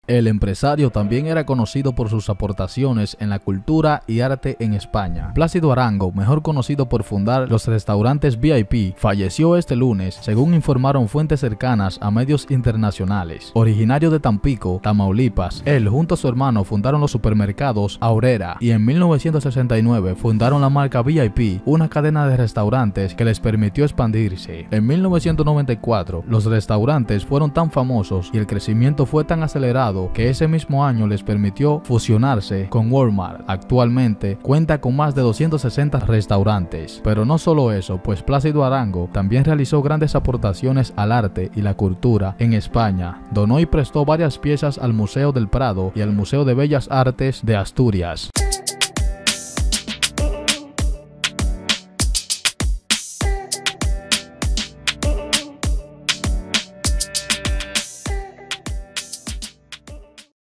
El empresario también era conocido por sus aportaciones en la cultura y arte en España. Plácido Arango, mejor conocido por fundar los restaurantes VIP, falleció este lunes, según informaron fuentes cercanas a medios internacionales. Originario de Tampico, Tamaulipas, él junto a su hermano fundaron los supermercados Aurrera y en 1969 fundaron la marca VIP, una cadena de restaurantes que les permitió expandirse. En 1994, los restaurantes fueron tan famosos y el crecimiento fue tan acelerado que ese mismo año les permitió fusionarse con Walmart. Actualmente cuenta con más de 260 restaurantes. Pero no solo eso, pues Plácido Arango también realizó grandes aportaciones al arte y la cultura en España. Donó y prestó varias piezas al Museo del Prado y al Museo de Bellas Artes de Asturias.